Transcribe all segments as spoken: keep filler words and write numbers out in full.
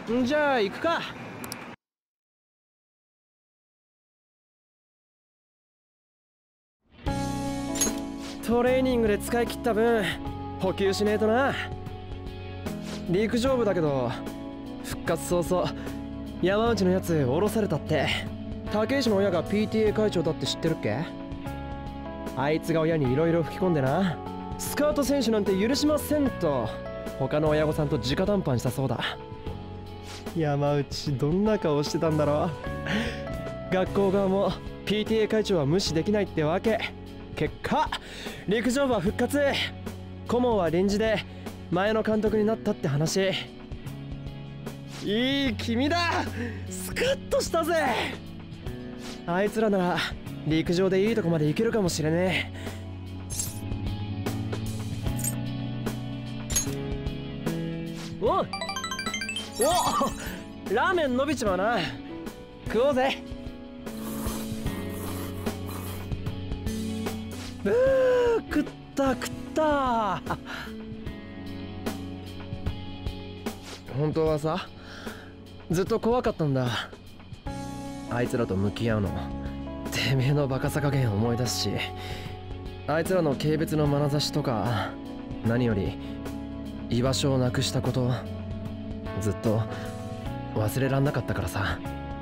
んじゃあ行くか。トレーニングで使い切った分補給しねえとな。陸上部だけど復活早々山内のやつ降ろされたって。武石の親が ピーティーエー 会長だって知ってるっけ？あいつが親にいろいろ吹き込んでな、スカウト選手なんて許しませんと他の親御さんと直談判したそうだ。山内どんな顔してたんだろう。学校側も ピーティーエー 会長は無視できないってわけ。結果陸上部は復活、顧問は臨時で前の監督になったって話。いい君だ、スカッとしたぜ。あいつらなら陸上でいいとこまで行けるかもしれねえ。おお、ラーメン伸びちまうな。食おうぜ。うー、食った食った。本当はさ、ずっと怖かったんだ、あいつらと向き合うの。てめえのバカさ加減思い出すし、あいつらの軽蔑の眼差しとか、何より居場所をなくしたこと、ずっと忘れらんなかったからさ。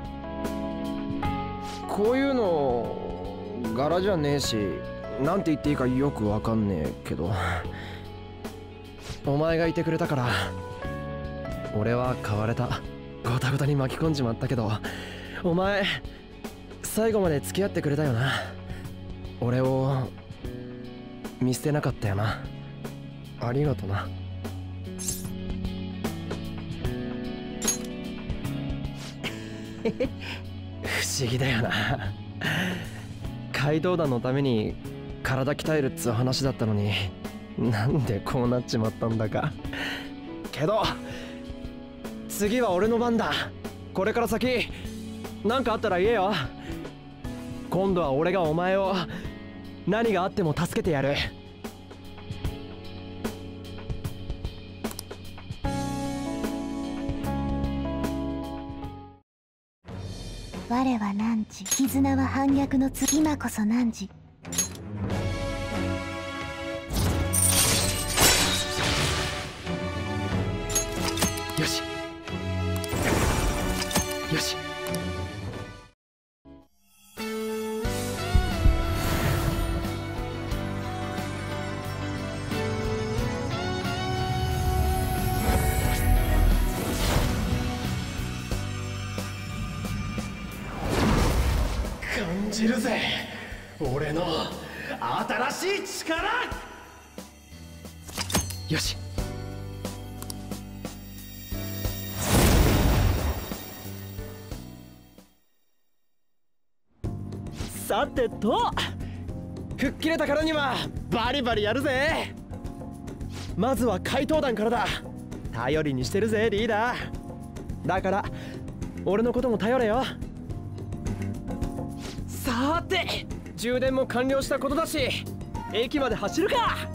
こういうの柄じゃねえし、なんて言っていいかよくわかんねえけど、お前がいてくれたから俺は変われた。ゴタゴタに巻き込んじまったけど、お前最後まで付き合ってくれたよな。俺を見捨てなかったよな。ありがとな。不思議だよな。怪盗団のために体鍛えるっつう話だったのに、なんでこうなっちまったんだか。けど次は俺の番だ。これから先何かあったら言えよ。今度は俺がお前を何があっても助けてやる。 我は汝、絆は反逆の次、今こそ汝。 よしよし。感じるぜ、俺の新しい力。よし。さてと、吹っ切れたからにはバリバリやるぜ。まずは怪盗団からだ。頼りにしてるぜリーダー。だから俺のことも頼れよ。さーて、充電も完了したことだし駅まで走るか。